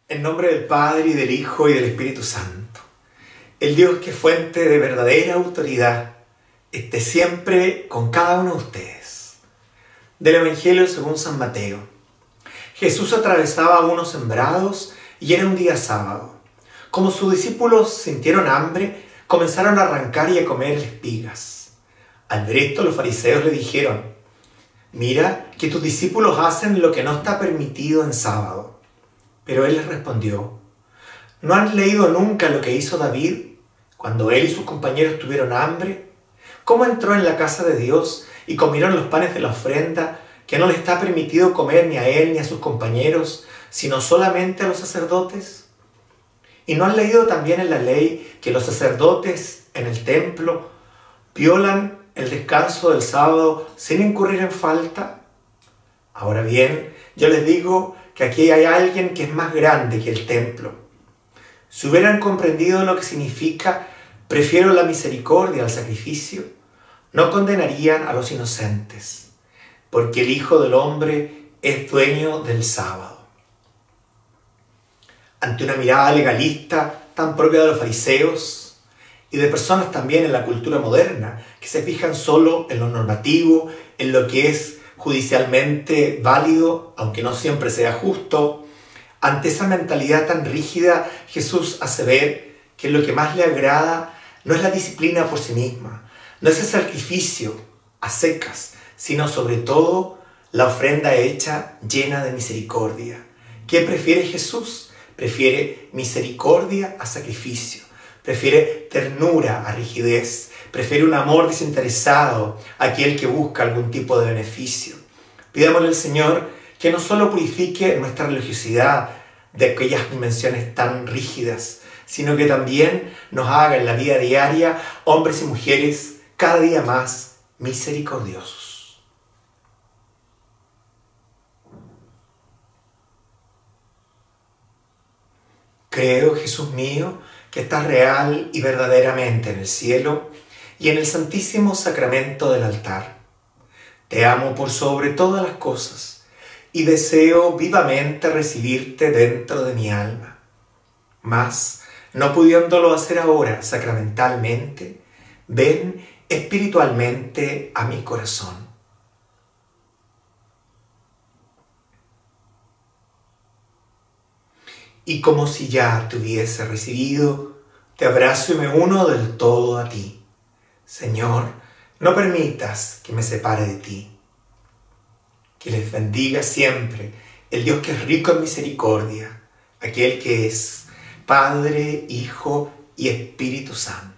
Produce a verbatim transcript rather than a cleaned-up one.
En nombre del Padre, y del Hijo, y del Espíritu Santo. El Dios que es fuente de verdadera autoridad, esté siempre con cada uno de ustedes. Del Evangelio según San Mateo. Jesús atravesaba unos sembrados y era un día sábado. Como sus discípulos sintieron hambre, comenzaron a arrancar y a comer espigas. Al ver esto, los fariseos le dijeron: «Mira que tus discípulos hacen lo que no está permitido en sábado». Pero él les respondió: ¿No han leído nunca lo que hizo David cuando él y sus compañeros tuvieron hambre? ¿Cómo entró en la casa de Dios y comieron los panes de la ofrenda, que no le está permitido comer ni a él ni a sus compañeros, sino solamente a los sacerdotes? ¿Y no han leído también en la ley que los sacerdotes en el templo violan el descanso del sábado sin incurrir en falta? Ahora bien, yo les digo que aquí hay alguien que es más grande que el templo. Si hubieran comprendido lo que significa «prefiero la misericordia al sacrificio», no condenarían a los inocentes, porque el Hijo del Hombre es dueño del sábado. Ante una mirada legalista tan propia de los fariseos y de personas también en la cultura moderna que se fijan solo en lo normativo, en lo que es judicialmente válido, aunque no siempre sea justo, ante esa mentalidad tan rígida, Jesús hace ver que lo que más le agrada no es la disciplina por sí misma, no es el sacrificio a secas, sino sobre todo la ofrenda hecha llena de misericordia. ¿Qué prefiere Jesús? Prefiere misericordia a sacrificio, prefiere ternura a rigidez, prefiere un amor desinteresado a aquel que busca algún tipo de beneficio. Pidámosle al Señor que no solo purifique nuestra religiosidad de aquellas dimensiones tan rígidas, sino que también nos haga en la vida diaria hombres y mujeres cada día más misericordiosos. Creo, Jesús mío, que estás real y verdaderamente en el cielo y en el santísimo sacramento del altar. Te amo por sobre todas las cosas y deseo vivamente recibirte dentro de mi alma. Mas, no pudiéndolo hacer ahora sacramentalmente, ven espiritualmente a mi corazón. Y como si ya te hubiese recibido, te abrazo y me uno del todo a ti. Señor, no permitas que me separe de ti. Que les bendiga siempre el Dios que es rico en misericordia, aquel que es Padre, Hijo y Espíritu Santo.